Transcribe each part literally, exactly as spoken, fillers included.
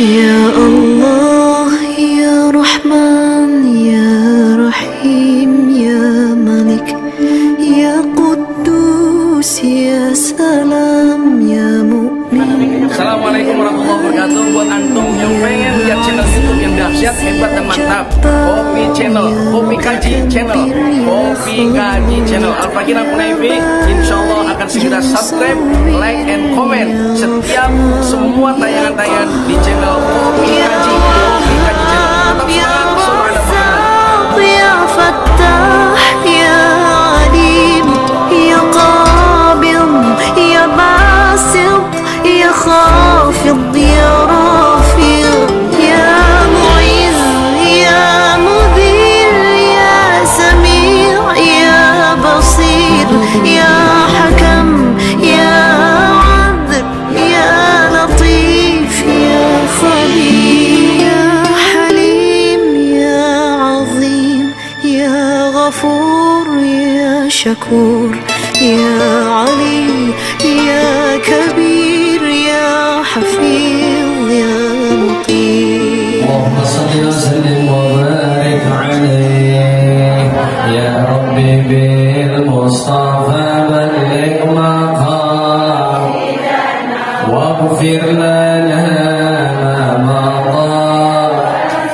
Ya Allah, Ya Rahman, Ya Rahim, Ya Malik, Ya Quddus, Ya Salam, Ya Mu'min. Assalamualaikum warahmatullahi wabarakatuh. Buat antum yang pengen lihat channel YouTube yang dahsyat, hebat dan mantap, Kopi Channel, Kopi Kaji Channel, Kopi Kaji Channel Al-Fakir Al-Kunaifi, insya Allah akan segera subscribe, like, and comment setiap semua tayangan-tayangan di channel Kopi Kaji, Kopi Kaji Channel. Tetap semangat, semangat, semangat. Ya Fattah, Ya Alim, Ya Qabil, Ya Basit, Ya Khafid, Ya Rafi', Ya Mu'izz, Ya Mudhil, Ya Sami', Ya Basir, Ya Hakam, Ya Adl, Ya Latif, Ya Khabir, Ya Halim, Ya Azim, Ya Ghafur, Ya Shakur, Ya Ali, Ya Kabir, Ya Hafiz, Ya Muqim. Allahumma salli wa sallim wa barik alayhi ya Rabbi bil Mustafa baligh maqam waghfir lana ma madha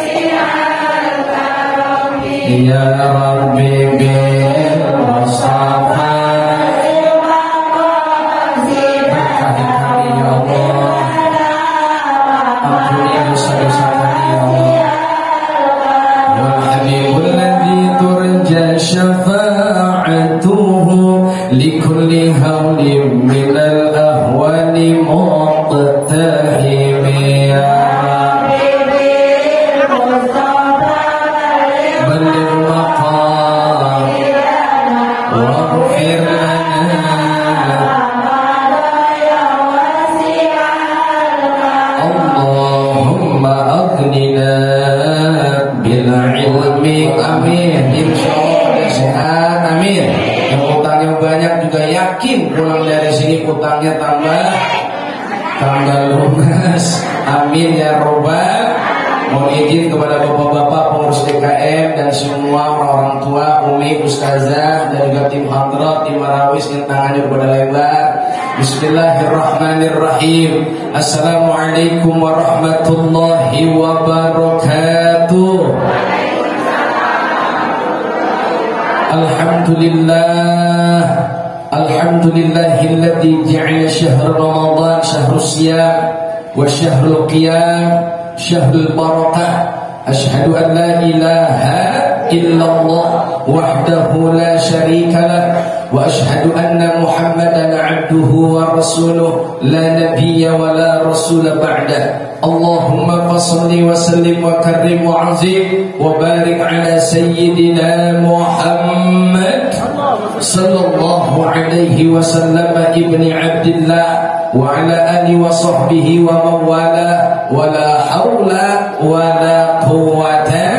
ya Rabbi bil Mustafa. لكل هول من الأهوال مقتحم يا بلغ مقام واغفر لنا اللهم أغننا بالعلم آمين إن شاء الله sehat amin. Yang utangnya banyak juga yakin pulang dari sini utangnya tambah tambah lunas. Amin ya robbal. Mohon izin kepada bapak-bapak pengurus D K M dan semua orang tua, umi, ustazah dan juga tim hadrat, tim marawis yang tangannya kepada lebar. Bismillahirrahmanirrahim. Assalamualaikum warahmatullahi wabarakatuh. Alhamdulillah, Alhamdulillahilladzi ja'ala syahr Ramadan syahrus siyam wa syahrul qiyam syahrul barakah. Asyhadu an la ilaha illallah wahdahu la syarika lah wa asyhadu anna Muhammadan abduhu wa rasuluh la nabiyya wa la rasula ba'da. Allahumma fassalli wa sallim wa karrim wa azim wa barik ala sayyidina Muhammad sallallahu alaihi wasallam ibni Abdillah wa ala alihi wa sahbihi wa mawala wa la hawla wa la quwwata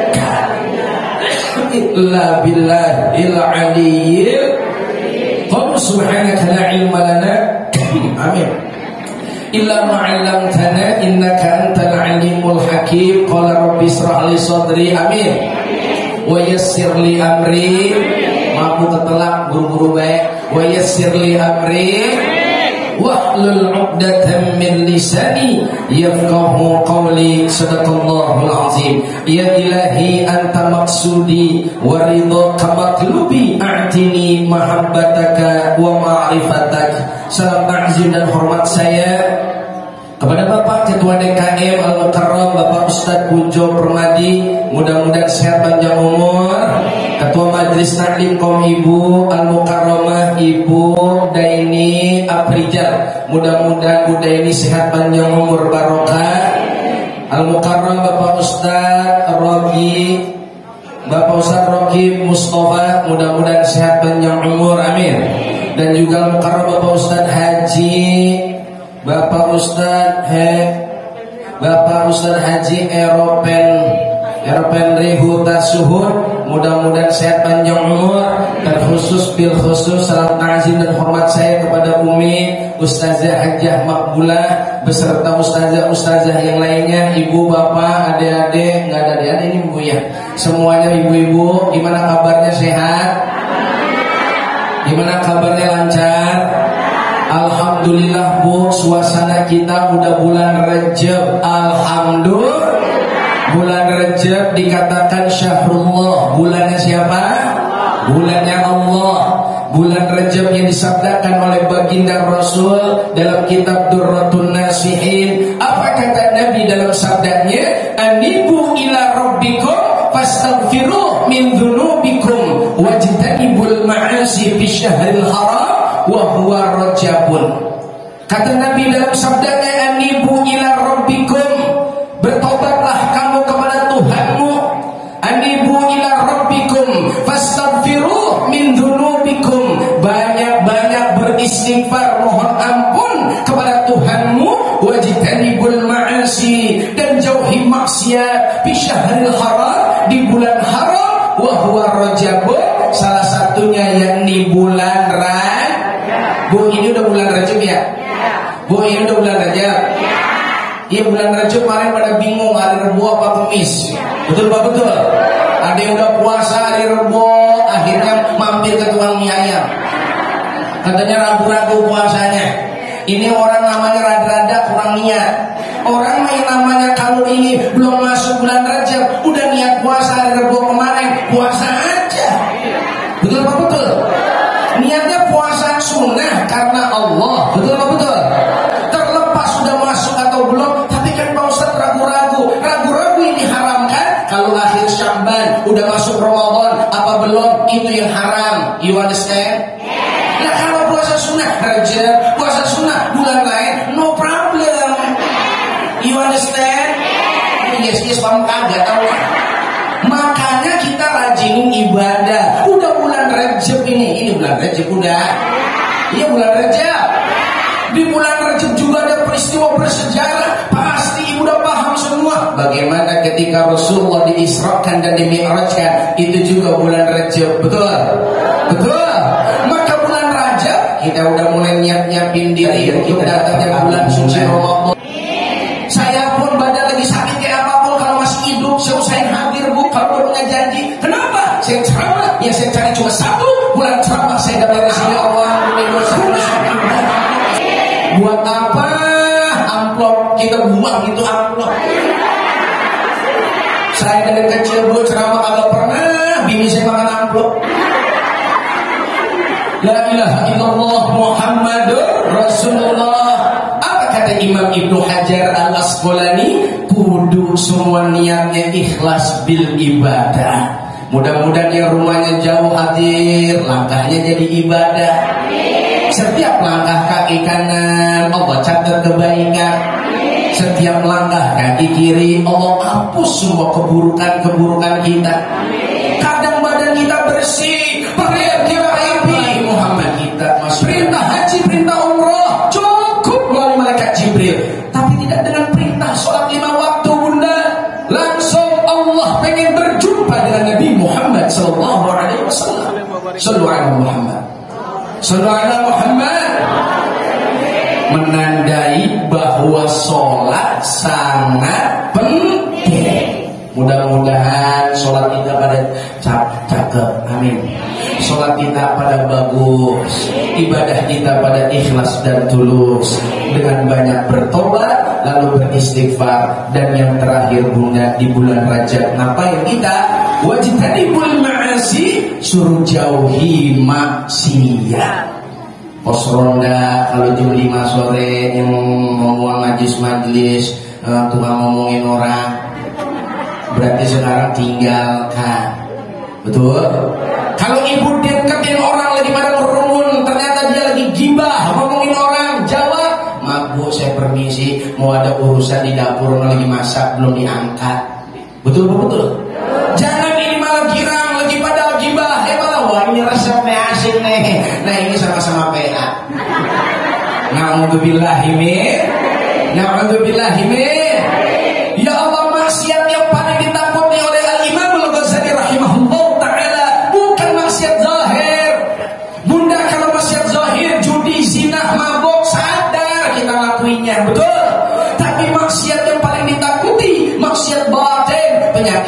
illa billahil aliyyil qul subhanaka la ilma lana amin illa ma 'allamtana innaka antal alimul hakim. Qala rabbi israh li sadri amin wa yassir li amri. Mampu tetelak buru-buru baik. Wa yassir li amri wahlul 'uqdatam min lisani yafqahu qawli. Sadaqallahul azim. Ya ilahi anta maqsudi wa ridhaka matlubi a'tini mahabbataka wa ma'rifatak. Salam takzim dan hormat saya kepada Bapak Ketua D K M Al-Mukarram Bapak Ustadz Pujo Permadi, mudah-mudahan sehat panjang umur. Ketua Majelis Taklim kaum ibu Al-Mukarramah Ibu Daini Aprijal, mudah-mudahan Bu Daini sehat panjang umur barokah. Al-Mukarram Bapak Ustadz Rogi Bapak Ustadz Rogi Mustafa, mudah-mudahan sehat panjang umur amin. Dan juga Al-Mukarram Bapak Ustadz Haji Bapak Ustadz He Bapak Ustadz Haji Eropen Eropen Rihu Tasuhud, mudah-mudahan sehat panjang umur. khusus bil khusus salam ta'zim dan hormat saya kepada Umi Ustazah Hajjah Makbulah beserta ustazah-ustazah yang lainnya, ibu, bapak, adik-adik, nggak ada adik-adik ini bu ya, semuanya ibu-ibu. Gimana kabarnya, sehat? Gimana kabarnya, lancar? Alhamdulillah bu, suasana kita udah bulan Rajab. Alhamdulillah, bulan Rajab dikatakan syahrullah, bulannya siapa? Bulannya Allah. Bulan Rajab yang disabdakan oleh baginda Rasul dalam kitab Durratun Nasihin. Apa kata Nabi dalam sabdanya? Anibu ila rabbikum fastaghfiruh min dzunubikum wajtanibul ma'asi fi syahril haram wa huwa rajabun. Kata Nabi dalam sabdanya, anibu ila rabbikum, bertobatlah kamu kepada Tuhanmu. Anibu ila rabbikum fastaghfiruh min dzunubikum, banyak-banyak beristighfar, mohon ampun kepada Tuhanmu. Wajtanibul ma'asi, dan jauhi maksiat. Fi syahril haram, di bulan haram. Wa huwa rajabun, salah satunya yakni bulan Rajab. Bu, ini udah bulan Rajab ya? Bu, ini udah bulan Rajab? Iya, bulan Rajab kemarin pada bingung hari Rebo apa Kamis. Betul Pak, betul? Ada yang udah puasa hari Rebo, akhirnya mampir ke tukang mie ayam. Katanya ragu-ragu puasanya. Ini orang namanya rada-rada kurang niat. Orang main namanya kalau ini belum masuk bulan Rajab udah niat puasa hari Rebo kemarin, puasa aja. Betul Pak, betul? Niatnya puasa sunnah karena Allah. Betul Pak, betul? Terlepas sudah masuk atau belum, tapi kan Pak Ustaz ragu-ragu. Ragu-ragu ini haramkan. Kalau akhir Sya'ban udah masuk Ramadan apa belum, itu yang haram. You understand? Nah kalau puasa sunnah Rajab, puasa sunnah bulan lain, no problem. You understand? Yes, yes, paham kagak tahu. Makanya kita rajinin ibadah. Udah bulan Rajab ini, ini bulan Rajab udah. Iya bulan Rajab. Di bulan Rajab juga ada peristiwa bersejarah. Pasti ibu udah paham semua. Bagaimana ketika Rasulullah diisrakan dan dimi'rajkan, itu juga bulan Rajab. Betul? Betul. Maka bulan Rajab kita udah mulai nyiap-nyiapin diri. Kita datangnya bulan suci Ramadan. Saya pun badan lagi sakit kayak apapun, kalau masih hidup saya usahain hadir bu. Kalau punya janji, kenapa? Saya ceramah, ya saya cari cuma satu bulan ceramah saya dapat rezeki Allah. Buat apa? Amplop kita buang itu amplop. Saya dari kecil bu ceramah kagak pernah bini saya makan amplop. La ilaha illallah Muhammadur Rasulullah. Kata Imam Ibnu Hajar Al-Asqalani, kudu semua niatnya ikhlas bil ibadah. Mudah-mudahan yang rumahnya jauh hadir, langkahnya jadi ibadah. Setiap langkah kaki kanan Allah catat kebaikan. Setiap langkah kaki kiri Allah hapus semua keburukan-keburukan kita. Kadang badan kita bersih, pakaian kita rapi, Muhammad kita masuk perintah haji, perintah umrah melalui malaikat Jibril, tapi tidak dengan perintah sholat lima waktu bunda. Langsung Allah pengen berjumpa dengan Nabi Muhammad Sallallahu Alaihi Wasallam. Sallu ala Muhammad, sallu ala Muhammad. Menandai bahwa sholat sangat penting. Mudah-mudahan sholat kita pada cakep, amin. Sholat kita pada bagus, ibadah kita pada ikhlas dan tulus, dengan banyak bertobat lalu beristighfar. Dan yang terakhir bunda, di bulan Rajab ngapain kita? Wajtanibul ma'asi, suruh jauhi maksiat. Pos ronda kalau jam lima sore yang ngomong majlis-majlis, uh, tukang ngomongin orang, berarti sekarang tinggalkan. Betul? Kalau ibu deketin orang lagi pada merumun, ternyata dia lagi gibah ngomongin orang, jawab, maaf bu saya permisi, mau ada urusan di dapur, lagi masak belum diangkat. Betul bu, betul? Jangan ini malah girang, lagi pada gibah, eh malah wah ini resepnya asik nih. Nah ini sama-sama P A. Na'udzubillahi min, na'udzubillahi min. Ya Allah, maksiat yang paling ditakuti oleh Al-Imam Al-Ghazali rahimahullah ta'ala bukan maksiat zahir.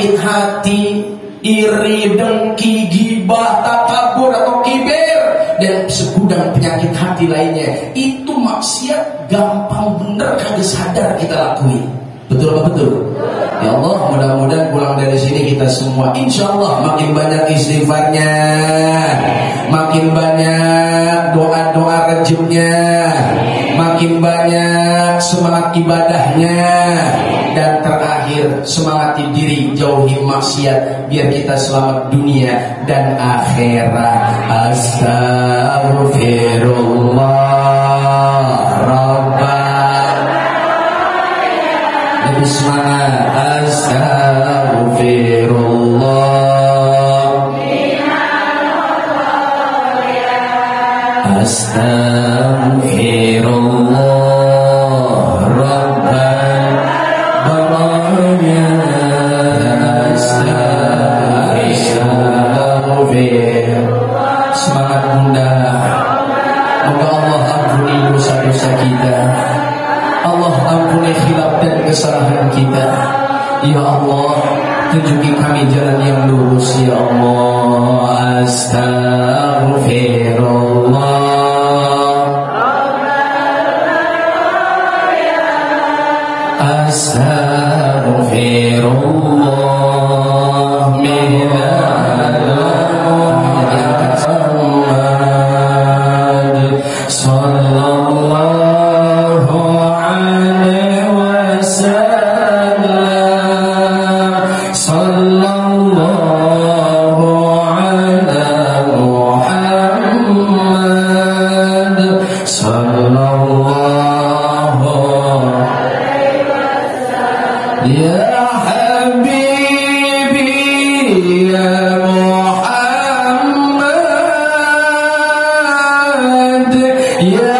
penyakit hati, iri, dengki, gibah, takabur atau kibir, dan segudang penyakit hati lainnya. Itu maksiat gampang bener kagak sadar kita lakui. Betul apa betul? Ya Allah, mudah-mudahan pulang dari sini kita semua insya Allah makin banyak istighfarnya, makin banyak doa-doa rejimnya, makin banyak semangat ibadahnya, dan terakhir semangati diri jauhi maksiat biar kita selamat dunia dan akhirat. Astaghfirullah Rabbana. Lebih semangat. Astaghfirullah. Astaghfirullah Rabbana. Semangat bunda. Moga Allah ampuni dosa-dosa kita. Allah ampuni khilaf dan kesalahan kita. Ya Allah, tunjuki kami jalan yang lurus. Ya Allah. Astaghfirullah. Astaghfirullah Muhammad sallallahu alaihi wasallam. Sallallahu ala Muhammad sallallahu ya habibi ya Muhammad ya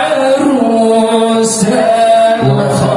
arusan.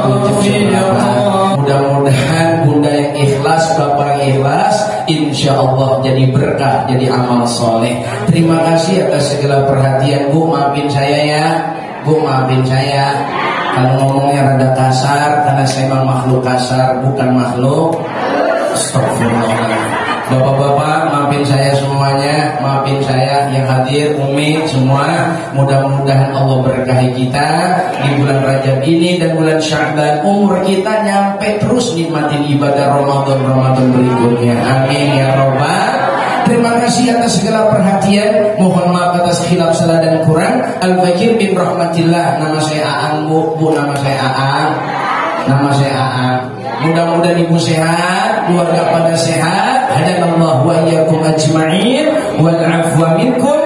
Mudah-mudahan bunda yang ikhlas, bapak yang ikhlas, insya Allah jadi berkah, jadi amal soleh. Terima kasih atas segala perhatian. Bu, maafin saya ya. Bu, maafin saya kalau ngomongnya rada kasar, karena saya memang makhluk kasar, bukan makhluk. Astagfirullah. Bapak-bapak, maafin saya semuanya, maafin saya yang hadir, Umi semua. Mudah-mudahan Allah berkahi kita di bulan Rajab ini dan bulan Sya'ban. Umur kita nyampe terus nikmatin ibadah Ramadan-Ramadan berikutnya. Amin ya Rabbal. Terima kasih atas segala perhatian. Mohon maaf atas khilaf salah dan kurang. Al-Fakir bin Rahmatillah. Nama saya Aang, Bu. Bu, nama saya Aang. Nama saya Aang. Mudah-mudahan ibu sehat, keluarga pada sehat. Hadanallahu wa iyyakum ajma'in. Wal afwa minkum.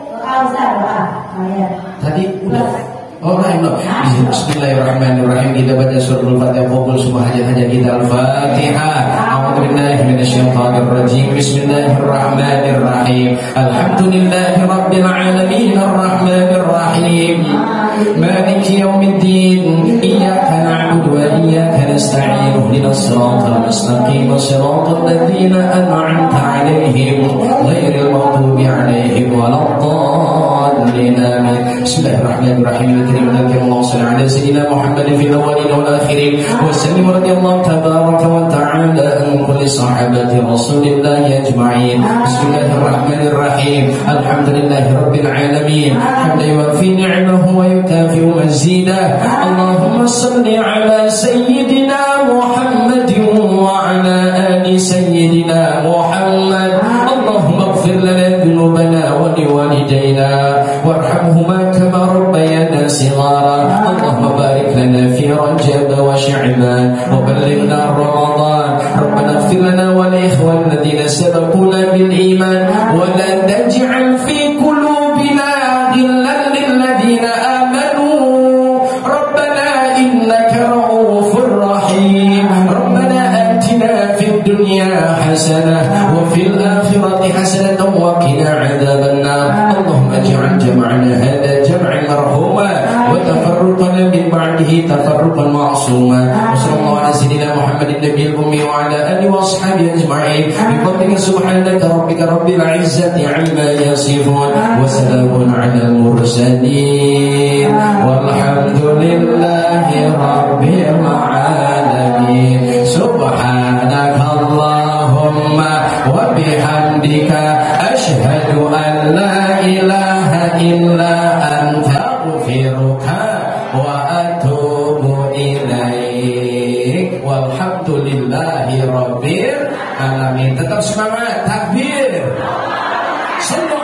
Tadi udah. Oh, no. Bismillahirrahmanirrahim. Kita baca surah Al-Fatihah, qabul semua hajat-hajat kita. Al-Fatihah. A'udzu billahi minasyaitonir rajim. Bismillahirrahmanirrahim. Alhamdulillahirabbil alamin arrahmanir rahim. Maliki yaumiddin. Iyyaka na'budu wa iyyaka nasta'in. Ihdinas siratal mustaqim. Shiratal ladzina an'amta 'alaihim ghairil maghdubi 'alaihim waladdallin. Bismillahirrahmanirrahim. اللهم صل على سيدنا محمد في الاولين والاخرين وسلم رضي الله تبارك وتعالى عن كل صحابه رسول الله اجمعين. بسم الله الرحمن الرحيم. الحمد لله رب العالمين حمدا يوافي نعمه ويكافئ مزيدا. اللهم صل على سيدنا محمد وعلى ال سيدنا محمد. اللهم اغفر لنا ذنوبنا ولوالدينا وارحمهما كما ربيانا صغارا. اللهم بارك لنا في رجب وشعبان وبلغنا رمضان. ربنا اغفر لنا ولإخواننا الذين سبقونا بالإيمان ولا تجعل في قلوبنا غلا للذين آمنوا. ربنا إنك رؤوف رحيم. ربنا آتنا في الدنيا حسنة وفي الآخرة حسنة وقنا عذاب النار. اللهم اجعل جمعنا هذا جمعا مرحوما وتفرقنا من بعده تفرقا معصوما. وصلى الله على سيدنا محمد النبي الأمي وعلى آله وأصحابه أجمعين بفضلك سبحانك ربك رب العزة عما يصفون وسلام على المرسلين والحمد لله رب العالمين. سبحانك الله wa bihamdika asyhadu an la ilaha illa anta astaghfiruka wa atubu ilaik. Walhamdulillahi rabbil alamin. Tetap semangat, takbir. Sallu